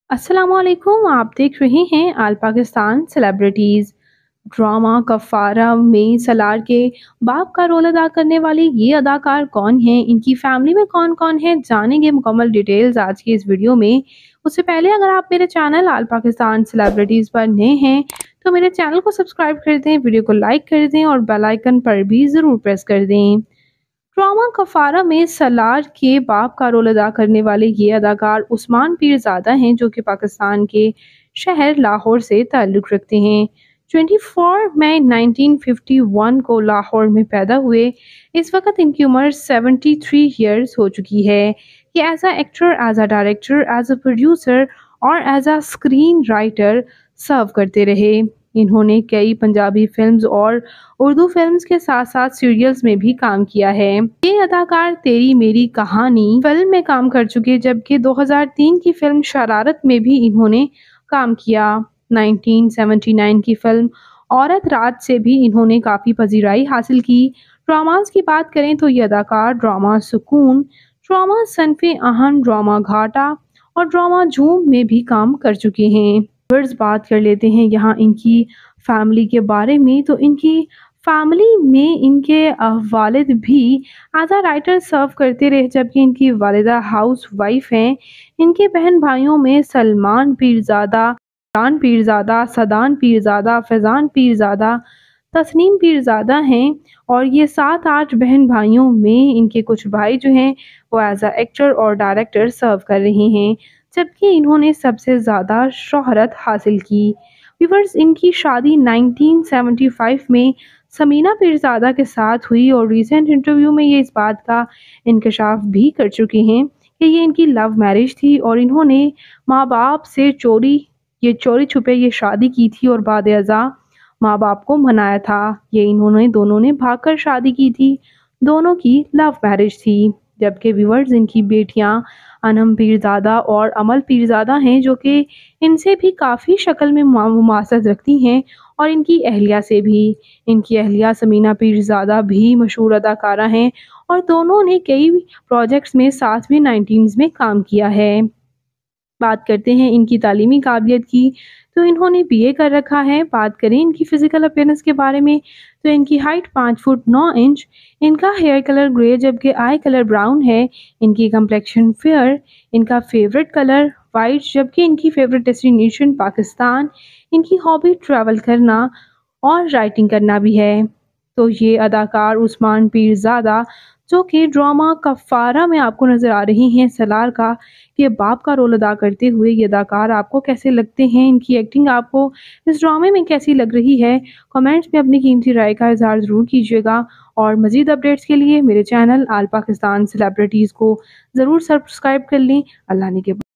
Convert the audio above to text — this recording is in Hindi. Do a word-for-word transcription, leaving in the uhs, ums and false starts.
अस्सलामुअलैकुम, आप देख रहे हैं all Pakistan celebrities. Drama Kaffara में सलार के बाप का रोल अदा करने वाले ये अदाकार कौन हैं, इनकी फैमिली में कौन-कौन है, जानेंगे मुकम्मल डिटेल्स आज की इस वीडियो में। उससे पहले अगर आप मेरे चैनल आल पाकिस्तान सेलिब्रिटीज़ पर नए हैं, तो मेरे चैनल को सब्सक्राइब कर दें, वीडियो को लाइक कर दें और बेल आइकन पर भी ज़रूर प्रेस कर दें। ड्रामा कफारा में सलार के बाप का रोल अदा करने वाले ये अदाकार उस्मान पीरज़ादा हैं, जो कि पाकिस्तान के शहर लाहौर से ताल्लुक़ रखते हैं। चौबीस मई उन्नीस सौ इक्यावन को लाहौर में पैदा हुए। इस वक्त इनकी उम्र तिहत्तर इयर्स हो चुकी है। ये as a actor, as a director, as a producer और as a screen writer serve करते रहे। इन्होंने कई पंजाबी फिल्म्स और उर्दू फिल्म्स के साथ साथ सीरियल्स में भी काम किया है। ये अदाकार तेरी मेरी कहानी फिल्म में काम कर चुके, जबकि दो हज़ार तीन की फिल्म शरारत में भी इन्होंने काम किया। उन्नीस सौ उन्यासी की फिल्म औरत रात से भी इन्होंने काफ़ी पजीराई हासिल की। ड्रामास की बात करें तो ये अदाकार ड्रामा सुकून, ड्रामा सनफे आहन, ड्रामा घाटा और ड्रामा झूम में भी काम कर चुके हैं। वर्स बात कर लेते हैं यहाँ इनकी फैमिली के बारे में, तो इनकी फैमिली में इनके अ, वालिद भी एज अ राइटर सर्व करते रहे, जबकि इनकी वालिदा हाउस वाइफ हैं। इनके बहन भाइयों में सलमान पीरज़ादा, फैज़ान पीरज़ादा, सदान पीरज़ादा, फैज़ान पीरज़ादा, तस्नीम पीरज़ादा हैं। और ये सात आठ बहन भाइयों में इनके कुछ भाई जो हैं वो एज अ एक्टर और डायरेक्टर सर्व कर रहे हैं, जबकि इन्होंने सबसे ज़्यादा शोहरत हासिल की। व्यूअर्स, इनकी शादी उन्नीस सौ पचहत्तर में समीना पीरज़ादा के साथ हुई और रीसेंट इंटरव्यू में ये इस बात का इंकशाफ भी कर चुके हैं कि ये इनकी लव मैरिज थी और इन्होंने माँ बाप से चोरी ये चोरी छुपे ये शादी की थी और बाद अज़ा माँ बाप को मनाया था। ये इन्होंने दोनों ने भागकर शादी की थी। दोनों की लव मैरिज थी। जबकि व्यूअर्स, इनकी बेटियां अनम पीरज़ादा और अमल पीरज़ादा हैं, जो कि इनसे भी काफ़ी शक्ल में मुमासत रखती हैं और इनकी अहलिया से भी। इनकी अहलिया समीना पीरज़ादा भी मशहूर अदाकारा हैं और दोनों ने कई प्रोजेक्ट्स में साथ में नाइनटीज़ में काम किया है। बात करते हैं इनकी तालीमी काबिलियत की, तो इन्होंने बीए कर रखा है। बात करें इनकी फ़िज़िकल अपीयरेंस के बारे में, तो इनकी हाइट पाँच फुट नौ इंच, इनका हेयर कलर ग्रे जबकि आई कलर ब्राउन है, इनकी कम्प्लेक्शन फेयर, इनका फेवरेट कलर वाइट जबकि इनकी फेवरेट डेस्टिनेशन पाकिस्तान, इनकी हॉबी ट्रैवल करना और राइटिंग करना भी है। तो ये अदाकार उस्मान पीरज़ादा, जो कि ड्रामा कफ़ारा में आपको नज़र आ रही हैं सलार का ये बाप का रोल अदा करते हुए, ये अदाकार आपको कैसे लगते हैं, इनकी एक्टिंग आपको इस ड्रामे में कैसी लग रही है, कमेंट्स में अपनी कीमती राय का इज़हार ज़रूर कीजिएगा। और मज़ीद अपडेट्स के लिए मेरे चैनल आल पाकिस्तान सेलिब्रिटीज़ को ज़रूर सब्सक्राइब कर लें। अल्लाह ने के